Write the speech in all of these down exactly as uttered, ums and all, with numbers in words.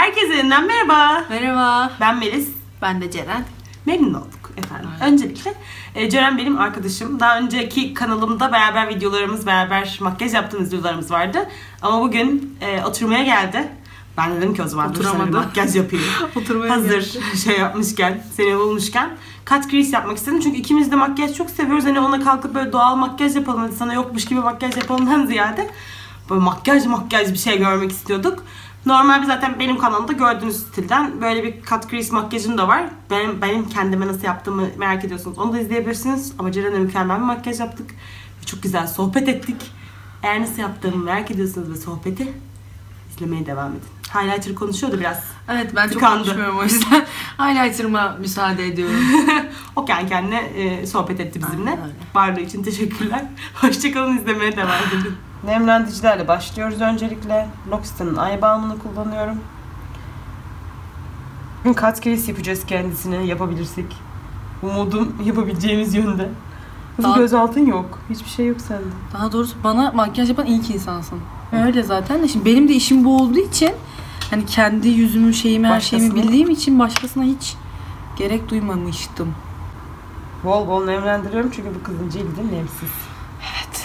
Herkese yeniden merhaba. Merhaba. Ben Melis. Ben de Ceren. Memnun olduk efendim. Aynen. Öncelikle e, Ceren benim arkadaşım. Daha önceki kanalımda beraber videolarımız, beraber makyaj yaptığımız videolarımız vardı. Ama bugün e, oturmaya geldi. Ben dedim ki o zaman dur sana bir makyaj yapayım. Hazır geldi. Şey yapmışken, seni bulmuşken cut crease yapmak istedim. Çünkü ikimiz de makyaj çok seviyoruz. Hani ona kalkıp böyle doğal makyaj yapalım, hadi sana yokmuş gibi makyaj yapalımdan ziyade böyle makyaj makyaj bir şey görmek istiyorduk. Normal bir zaten benim kanalımda gördüğünüz stilden böyle bir cut crease makyajım da var. Benim, benim kendime nasıl yaptığımı merak ediyorsunuz. Onu da izleyebilirsiniz. Ama Ceren'e mükemmel bir makyaj yaptık. Ve çok güzel sohbet ettik. Eğer nasıl yaptığımı merak ediyorsanız ve sohbeti izlemeye devam edin. Highlighter konuşuyordu biraz. Evet, ben Tıkandı. çok konuşmuyorum o yüzden highlighter'ıma müsaade ediyorum. O kendi kendine e, sohbet etti bizimle. Aynen öyle. Varlığı için teşekkürler. Hoşçakalın, izlemeye devam edin. Nemlendicilerle başlıyoruz öncelikle. L'Occita'nın eye balmını kullanıyorum. Bugün cut crease yapacağız kendisine, yapabilirsek. Umudum yapabileceğimiz yönde. Kızım Daha- göz altın yok. Hiçbir şey yok sende. Daha doğrusu bana makyaj yapan ilk insansın. Öyle zaten de şimdi benim de işim bu olduğu için hani kendi yüzümü, şeyimi, her şeyimi Başkasına- bildiğim için başkasına hiç gerek duymamıştım. Bol bol nemlendiriyorum çünkü bu kızın cildi nemsiz. Evet.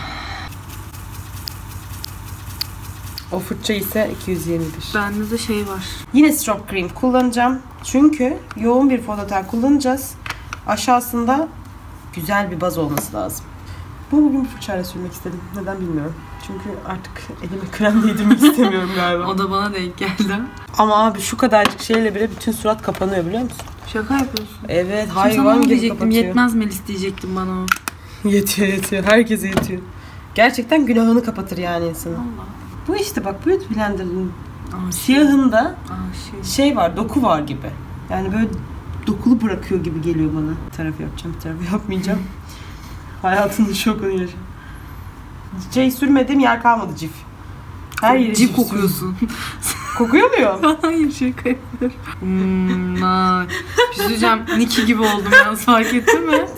O fırça ise iki yüz yirmi bir. Bende de şey var. Yine Strobe Cream kullanacağım. Çünkü yoğun bir fondöten kullanacağız. Aşağısında güzel bir baz olması lazım. Bu bugün bir fırçayla sürmek istedim. Neden bilmiyorum. Çünkü artık elime krem değdirmek istemiyorum galiba. O da bana denk geldi. Ama abi şu kadarcık şeyle bile bütün surat kapanıyor biliyor musun? Şaka yapıyorsun. Evet, Şimdi hayvan sana gibi diyecektim, kapatıyor. yetmez Melis diyecektim bana o. Yetiyor yetiyor. Herkese yetiyor. Gerçekten günahını kapatır yani insanın. Allah. Bu işte bak Beauty Blender'ın Aa, siyahında Aa, şey. şey var, doku var gibi. Yani böyle dokulu bırakıyor gibi geliyor bana. Bir tarafı yapacağım, bir tarafı yapmayacağım. Hayatının şokunu yaşıyorum. Şey sürmediğim yer kalmadı cif. Her yeri Cip cif kokuyorsun. sürüyorum. Kokuyor muyum? Hayır, şaka yapıyorum. Hmm, ay. Bir şey söyleyeceğim. Niki gibi oldum yalnız, fark ettin mi?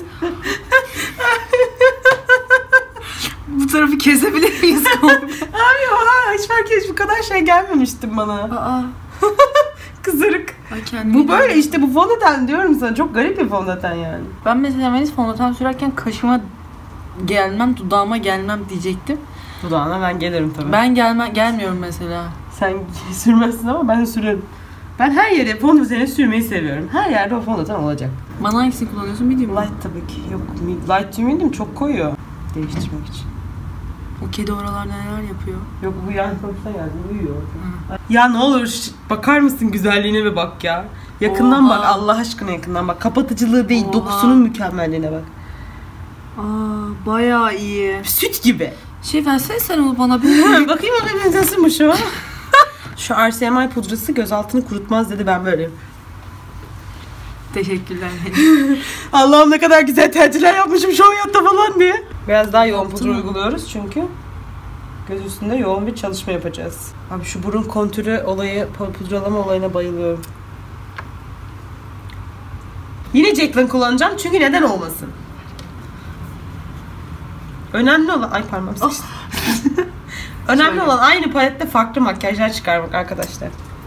Bu tarafı kesebilir miyiz? Abi oha, hiç fark etmiş, bu kadar şey gelmemiştim bana. Aa. Kızarık. Ay, kendime Bu böyle geldim. işte, bu fondöten diyorum sana. Çok garip bir fondöten yani. Ben mesela Melis fondöten sürerken kaşıma gelmem, dudağıma gelmem diyecektim. Dudağına ben gelirim tabii. Ben gelme, gelmiyorum mesela. Sen sürmezsin ama ben sürerim. Ben her yere fondöteni sürmeyi seviyorum. Her yerde o fondöten olacak. Bana hangisini kullanıyorsun bilmiyorum. Light tabii ki. Yok, light to medium çok koyuyor. Değiştirmek için. O kedi oralarda neler yapıyor? Yok, bu yan komşuda geldi. Uyuyor. Ya ne olur şş, bakar mısın güzelliğine ve bak ya. Yakından Oha. bak, Allah aşkına yakından bak. Kapatıcılığı değil, Oha. dokusunun mükemmelliğine bak. Aa, bayağı iyi. Süt gibi. Şey versene sen onu bana bir. Bakayım bakayım nasılmış o. Şu R C M I pudrası göz altını kurutmaz dedi, ben böyleyim. Teşekkürler. Allah'ım ne kadar güzel tercihler yapmışım şu hayatta falan diye. Biraz daha yoğun pudra uyguluyoruz çünkü göz üstünde yoğun bir çalışma yapacağız. Abi şu burun kontürü olayı, pudralama olayına bayılıyorum. Yine Jaclyn kullanacağım çünkü neden olmasın? Önemli olan... Ay parmağım sıkıştı. Önemli Şöyle. olan aynı palette farklı makyajlar çıkarmak arkadaşlar.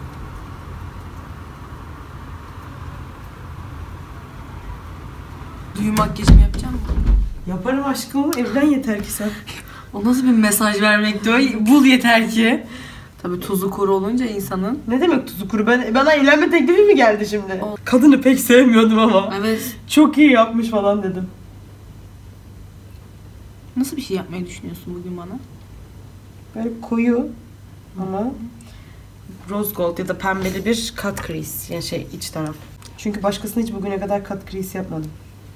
Düğün makyajımı yapacağım mı? Yaparım aşkım, evden yeter ki sen. O nasıl bir mesaj vermek diyor? Bul yeter ki. Tabii tuzu kuru olunca insanın. Ne demek tuzu kuru? Ben, bana evlenme teklifi mi geldi şimdi? O- Kadını pek sevmiyordum ama. Evet. Çok iyi yapmış falan dedim. Nasıl bir şey yapmayı düşünüyorsun bugün bana? Böyle koyu ama rose gold ya da pembeli bir cut crease. Yani şey, iç taraf. Çünkü başkasına hiç bugüne kadar cut crease yapmadım.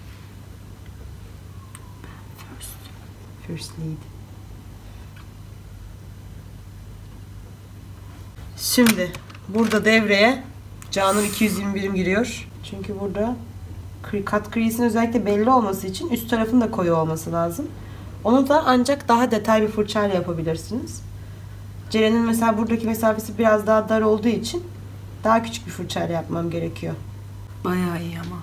First. First lead. Şimdi burada devreye Canım iki yüz yirmi birim giriyor. Çünkü burada cut crease'in özellikle belli olması için üst tarafın da koyu olması lazım. Onu da ancak daha detaylı bir fırçayla yapabilirsiniz. Ceren'in mesela buradaki mesafesi biraz daha dar olduğu için daha küçük bir fırçayla yapmam gerekiyor. Bayağı iyi ama.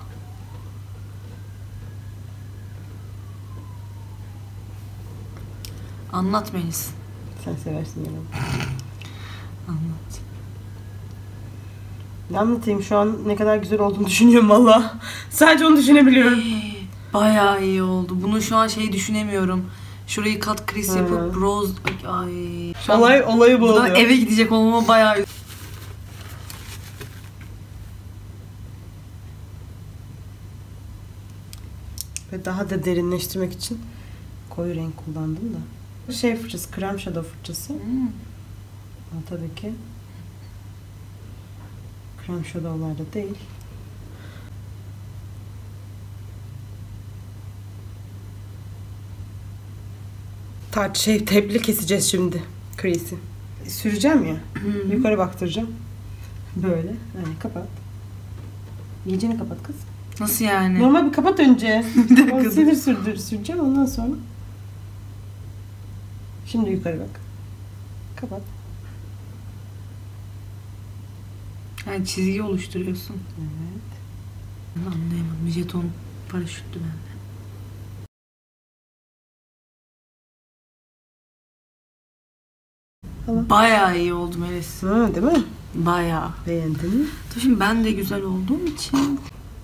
Anlat Melis. Sen seversin yani. Anlat. Ne anlatayım, şu an ne kadar güzel olduğunu düşünüyorum valla. Sadece onu düşünebiliyorum. Bayağı iyi oldu. Bunu şu an şey düşünemiyorum. Şurayı kat crease yapıp rose... Ay. Olay, olayı bu oluyor. Eve gidecek olmama bayağı... Ve daha da derinleştirmek için koyu renk kullandım da. Şey fırçası, krem shadow fırçası. Hmm. Ama tabii ki krem shadow'larda değil. Tart şey tepli keseceğiz şimdi crease'i. Süreceğim ya. Hmm. Yukarı baktıracağım. Böyle. Yani kapat. İyicini kapat kız. Nasıl yani? Normal bir kapat önce. Onu silir sürdür, süreceğim ondan sonra. Şimdi yukarı bak. Kapat. Yani çizgi oluşturuyorsun. Evet. Bunu anlayamadım. Jeton paraşüttü bende. Tamam. Bayağı iyi oldu Melis. Ha, değil mi? Bayağı. Beğendin mi? Şimdi ben de güzel olduğum için.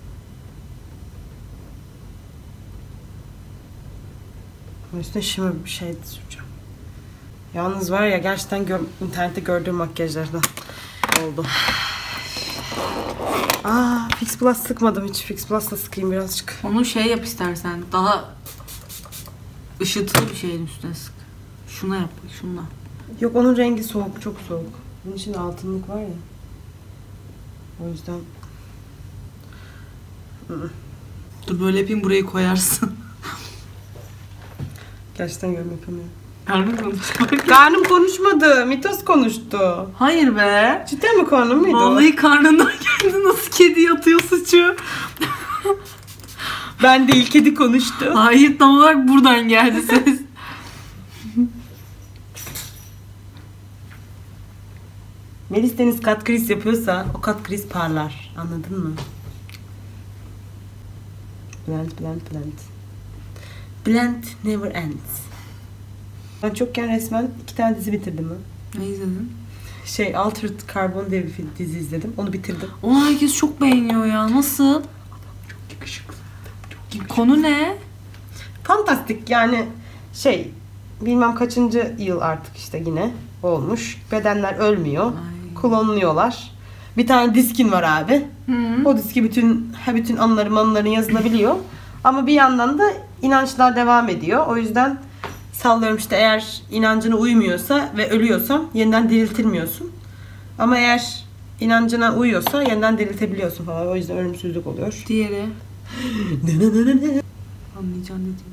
Üstüne şimdi bir şey süreceğim. Yalnız var ya, gerçekten gör, internette gördüğüm makyajlardan oldu. Aa, Fix Plus sıkmadım hiç. Fix Plus'la sıkayım birazcık. Onu şey yap istersen. Daha ışıltılı bir şeyin üstüne sık. Şuna yap, şunla. Yok, onun rengi soğuk, çok soğuk. Bunun için altınlık var ya. O yüzden... Dur böyle yapayım, burayı koyarsın. Gerçekten yorum yapamıyorum. Karnım konuşmadı. Karnım konuşmadı. Mitos konuştu. Hayır be. Cidden mi karnım mıydı? Vallahi karnından geldi. Nasıl kedi yatıyor suçu. Ben değil, kedi konuştu. Hayır, tam olarak buradan geldi ses. Melis Deniz kat kriz yapıyorsa o kat kriz parlar. Anladın mı? Blend, blend, blend. Blend never ends. Ben çokken resmen iki tane dizi bitirdim mi? Ne izledin? Şey, Altered Carbon diye bir dizi izledim. Onu bitirdim. Onu herkes çok beğeniyor ya. Nasıl? Adam çok yakışıklı. Çok yakışıklı. Konu ne? Fantastik yani, şey, bilmem kaçıncı yıl artık işte yine olmuş. Bedenler ölmüyor. Ay. Klonluyorlar. Bir tane diskin var abi. Hı-hı. O diski bütün bütün anıları manıların yazılabiliyor. Ama bir yandan da inançlar devam ediyor. O yüzden sallıyorum işte, eğer inancına uymuyorsa ve ölüyorsan yeniden diriltilmiyorsun. Ama eğer inancına uyuyorsa yeniden diriltebiliyorsun falan. O yüzden ölümsüzlük oluyor. Diğeri. Anlayacağın dediğim.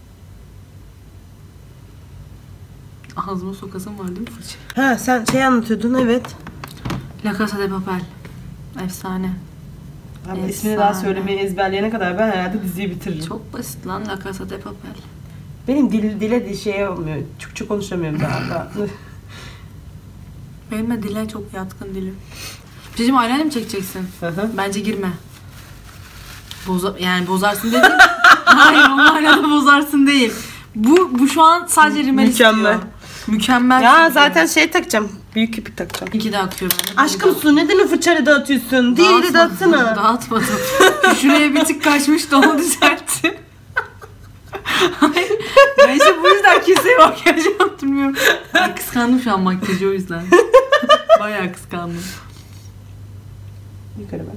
Ağzıma sokasım var değil mi fırça? Ha, sen şey anlatıyordun, evet. La Casa de Papel. Efsane. Abi Efsane. İsmini daha söylemeyi ezberleyene kadar ben herhalde diziyi bitiririm. Çok basit lan La Casa de Papel. Benim dil, dile bir şey olmuyor. Türkçe konuşamıyorum daha da. Benim de dile çok yatkın dilim. Cicim eyeliner mi çekeceksin? Bence girme. Boza, yani bozarsın dedim. Hayır, onlarla bozarsın değil. Bu bu şu an sadece rimel Mükemmel. istiyor. Mükemmel. Ya zaten şey takacağım. Büyük kirpik takacağım. İki de akıyor bende. Aşkım su, neden o fırçayla dağıtıyorsun? Diğeri dağıtsana. Dağıtmadım. Şuraya bir tık kaçmış da onu düzelttim. Hayır. Ben işte bu yüzden kimseye makyaj yaptırmıyorum. Ben kıskandım şu an makyajı, o yüzden. Bayağı kıskandım. Yukarı bak.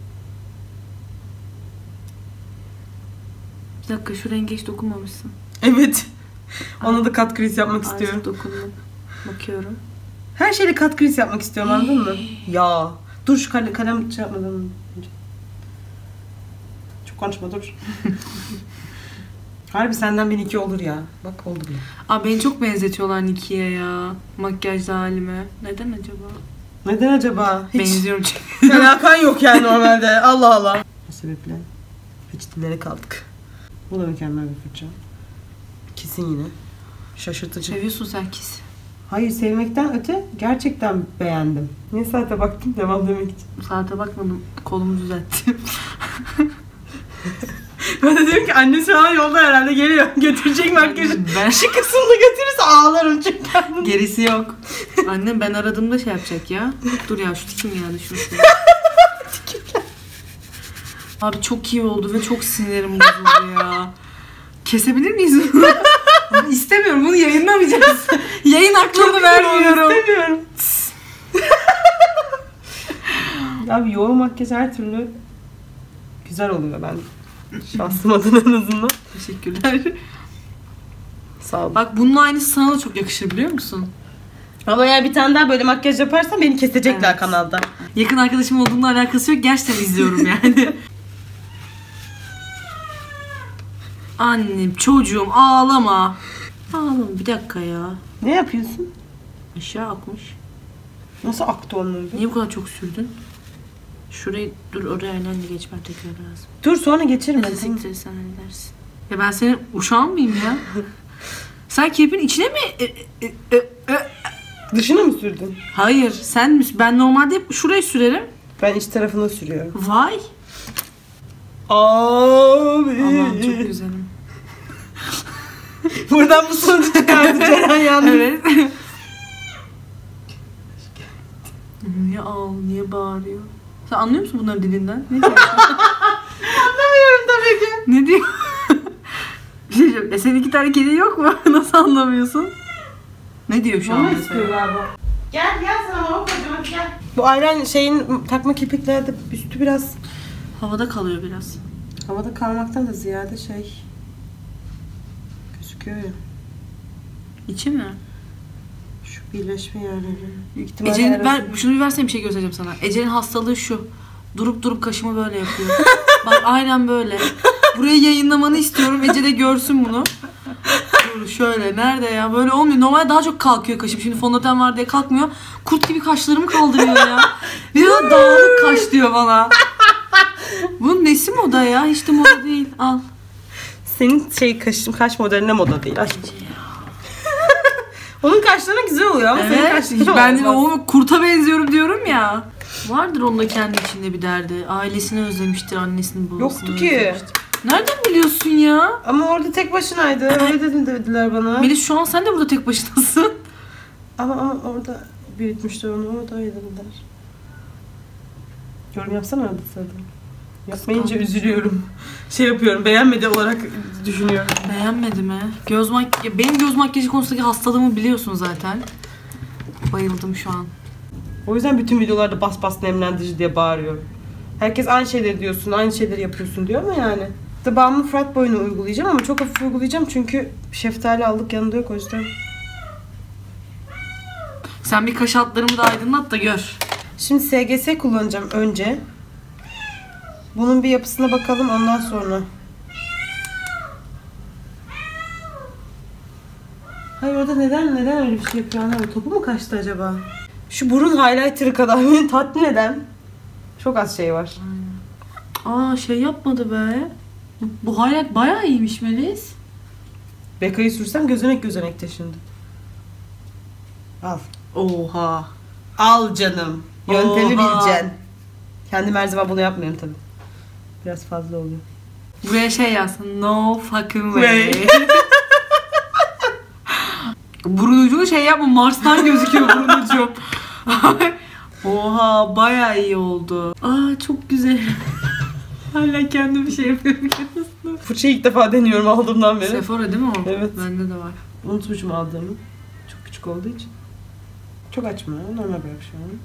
Bir dakika, şu renge hiç dokunmamışsın. Evet. Ona da kat kriz yapmak istiyorum. Artık dokundum. Bakıyorum. Her şeyle kat kriz yapmak istiyorum, anladın mı? Ya. Dur şu kalem, kalem şey yapmadan önce. Çok konuşma, dur. Harbi senden bir Niki olur ya. Bak oldu bile. Aa, beni çok benzetiyorlar Niki'ye ya. Makyajlı halime. Neden acaba? Neden acaba? Hiç benziyorum çünkü. Alakan yok yani normalde. Allah Allah. Bu sebeple peçetelere kaldık. Bu da mükemmel bir fırça. Kesin yine. Şaşırtıcı. Seviyorsun sen kis. Hayır, sevmekten öte gerçekten beğendim. Niye saate baktın? Devam demek için. Saate bakmadım. Kolumu düzelttim. Ben de diyorum ki annesi falan yolda herhalde geliyor. Götürecek makyajı. Ben... Şu kısmını götürürse ağlarım çünkü. Gerisi yok. Annem ben aradığımda şey yapacak ya. Dur ya, şu tikim ya, düşmüş. Abi çok iyi oldu ve çok sinirim bozuldu ya. Kesebilir miyiz bunu? İstemiyorum, bunu yayınlamayacağız. Yayın aklımı vermiyorum. İstemiyorum. Abi yoğun makyaj her türlü güzel oluyor ben. Şahsım adına en azından. Teşekkürler. Sağ ol. Bak bunun aynısı sana da çok yakışır biliyor musun? Ama eğer bir tane daha böyle makyaj yaparsan beni kesecekler Evet. kanalda. Yakın arkadaşım olduğunla alakası yok. Gerçekten izliyorum yani. Annem, çocuğum ağlama. Ağlama bir dakika ya. Ne yapıyorsun? Aşağı akmış. Nasıl aktı onun? Niye bu kadar çok sürdün? Şurayı dur oraya önemli geçmem tekrar lazım. Dur sonra geçirme. Hadi siktir sen halledersin. Ya ben senin uşağın mıyım ya? Sen kirpin içine mi? E, e, e, e. Dışına mı sürdün? Hayır sen mi? Ben normalde hep şurayı sürerim. Ben iç tarafına sürüyorum. Vay. Abi. Allah'ım çok güzelim. Buradan bu sonucu çıkardı Ceren yalnız. Evet. Niye ağl, niye bağırıyor? Sen anlıyor musun bunların dilinden? Ne diyor? Anlamıyorum tabii ki. Ne diyor? Bir şey yok. E senin iki tane kedi yok mu? Nasıl anlamıyorsun? Ne diyor şu an mesela? galiba. Gel gel sana mama koyacağım hadi gel. Bu ayran şeyin takma kirpiklerde üstü biraz Havada kalıyor biraz. havada kalmaktan da ziyade şey gözüküyor ya. İçi mi? Şu birleşme yerleri. Büyük ihtimalle Ece'nin arası- ver, şunu bir versene bir şey göstereceğim sana. Ece'nin hastalığı şu. Durup durup kaşımı böyle yapıyor. Bak aynen böyle. Buraya yayınlamanı istiyorum. Ece de görsün bunu. Dur şöyle nerede ya? Böyle olmuyor. Normalde daha çok kalkıyor kaşım. Şimdi fondöten var diye kalkmıyor. Kurt gibi kaşlarımı kaldırıyor ya. Bir de dağınık kaş diyor bana. Bunun nesi moda ya? Hiç de moda değil. Al. Senin şey kaşın kaş modeline moda değil. Ay. Onun kaşları güzel oluyor ama senin Evet. kaşların Ben de olmaz. o kurta benziyorum diyorum ya. Vardır onun da kendi içinde bir derdi. Ailesini özlemiştir, annesini babasını Yoktu ki. özlemiştir. Nereden biliyorsun ya? Ama orada tek başınaydı. Öyle dedin dediler bana. Melis şu an sen de burada tek başınasın. Ama, ama orada büyütmüşler onu. Orada öyle dediler. Yorum yapsana arada sırada. Yapmayınca üzülüyorum. Şey yapıyorum, beğenmedi olarak düşünüyorum. Beğenmedi mi? Göz makyajı, benim göz makyajı konusundaki hastalığımı biliyorsun zaten. Bayıldım şu an. O yüzden bütün videolarda bas bas nemlendirici diye bağırıyorum. Herkes aynı şeyleri diyorsun, aynı şeyleri yapıyorsun diyor ama yani. İşte bağımlı Fırat boyunu uygulayacağım ama çok hafif uygulayacağım çünkü şeftali aldık yanında yok o yüzden. Sen bir kaş altlarımı da aydınlat da gör. Şimdi S G S kullanacağım önce. Bunun bir yapısına bakalım ondan sonra. Hayır orada neden neden öyle bir şey yapıyor anlamadım. Topu mu kaçtı acaba? Şu burun highlighter'ı kadar beni tatmin eden çok az şey var. Aa şey yapmadı be. Bu highlight bayağı iyiymiş Melis. Bekayı sürsem gözenek gözenekte şimdi. Al. Oha. Al canım. Yöntemi Oha. bileceksin. Kendim her zaman bunu yapmıyorum tabii. Biraz fazla oluyor. Buraya şey yazsın. No fucking way. Burun ucunu şey yapma. Mars'tan gözüküyor burun ucum. Oha bayağı iyi oldu. Aa çok güzel. Hala kendim bir şey yapıyorum. Fırçayı ilk defa deniyorum aldığımdan beri. Sephora değil mi o? Evet. Bende de var. Unutmuşum aldığımı. Çok küçük olduğu için. Çok açma. Normal bırak şu an.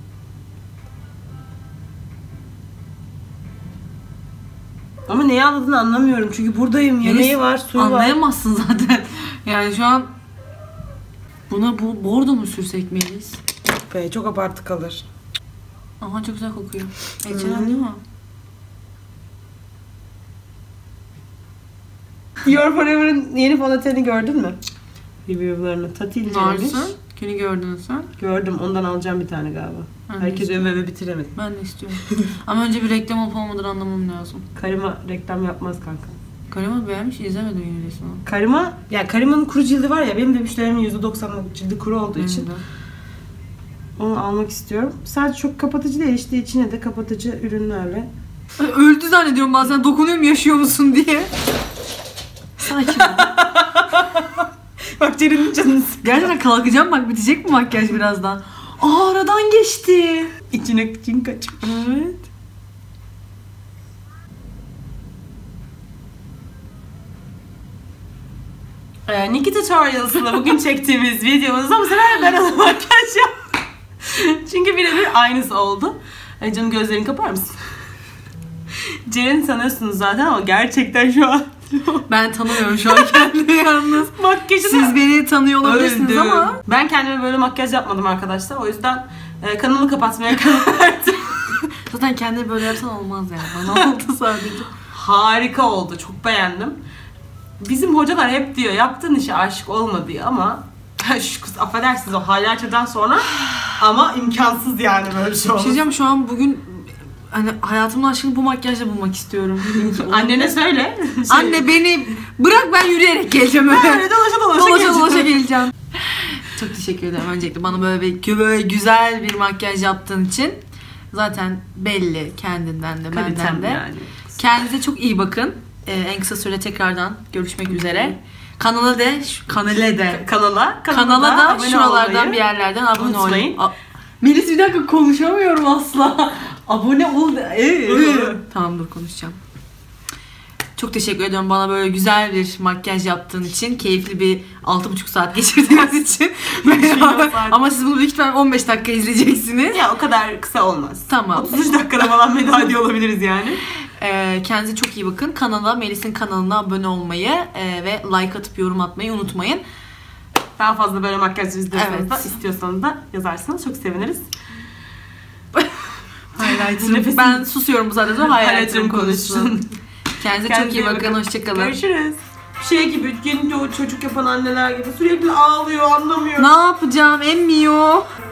Ama neyi anladığını anlamıyorum. Çünkü buradayım. Yemeği Melis, var, suyu var. Anlayamazsın zaten. Yani şu an buna bu bordo mu sürsek Melis? Be, çok abartı kalır. Aha çok güzel kokuyor. Ecelen değil mi? Dior Forever'ın yeni fondöteni gördün mü? Review'larını. Tatil Varsın. Kimi gördün sen? Gördüm. Ondan alacağım bir tane galiba. Ben de Herkes istiyorum. öve öve bitiremedi. Ben de istiyorum. Ama önce bir reklam olup olmadığını anlamam lazım. Karima reklam yapmaz kanka. Karima beğenmiş, izlemedim yine resmi. Karima, ya Karima'nın kuru cildi var ya, benim de müşterimin yüzde doksanlık cildi kuru olduğu için de. onu almak istiyorum. Sadece çok kapatıcı değil, işte içine de kapatıcı ürünlerle. Öldü zannediyorum bazen, dokunuyorum yaşıyor musun diye. Sakin ol. Bak Ceren'in canını sıkıyor. Gerçekten kalkacağım bak, bitecek mi makyaj birazdan? Aa aradan geçti. İçine için kaçmış. Evet. Ee, Nikki Tutorials'la bugün çektiğimiz videomuzda bu sefer ben ona makyaj yaptım. Çünkü birebir aynısı oldu. Ay canım, gözlerini kapar mısın? Ceren'i tanıyorsunuz zaten ama gerçekten şu an ben tanımıyorum şu an kendimi yalnız. Makyajını siz beni tanıyor olabilirsiniz öldüm. Ama ben kendime böyle makyaj yapmadım arkadaşlar. O yüzden e, kanalı kapatmaya karar verdim. Zaten kendini böyle yapsan olmaz yani. Bana oldu sadece. Harika oldu. Çok beğendim. Bizim hocalar hep diyor yaptığın işe aşık olma diyor ama şu kız affedersiniz o hallerçeden sonra ama imkansız yani böyle bir şey oldu. Bir şey diyeceğim, şu an bugün hani hayatımın aşkını bu makyajla bulmak istiyorum. Annene söyle. Şey... Anne beni bırak, ben yürüyerek geleceğim. Öyle dolaşa dolaşa, dolaşa, geleceğim. dolaşa geleceğim. Çok teşekkür ederim öncelikle bana böyle bir böyle güzel bir makyaj yaptığın için. Zaten belli kendinden de benden Kalitem de. Yani. Kendinize çok iyi bakın. Ee, en kısa sürede tekrardan görüşmek üzere. Kanala de, kanala de. Kanala, kanala da, da şuralardan bir yerlerden abone olun. A- Melis bir dakika, konuşamıyorum asla. Abone ol. Ee, tamam dur, konuşacağım. Çok teşekkür ediyorum bana böyle güzel bir makyaj yaptığın için. Keyifli bir altı buçuk saat geçirdiğiniz için. Ama siz bunu büyük ihtimalle on beş dakika izleyeceksiniz. Ya o kadar kısa olmaz. Tamam. otuz üç dakikada falan veda ediyor olabiliriz yani. Ee, kendinize çok iyi bakın. Kanala, Melis'in kanalına abone olmayı e, ve like atıp yorum atmayı unutmayın. Daha fazla böyle makyaj izliyorsanız evet. da, istiyorsanız da yazarsanız çok seviniriz. Highlight'ım. Ben susuyorum bu sadece. Highlight'ım konuşsun. Kendinize, Kendinize çok iyi bakın. bakın. Hoşçakalın. Görüşürüz. Şey gibi, yeni çocuk yapan anneler gibi sürekli ağlıyor, anlamıyor. Ne yapacağım? Emmiyor.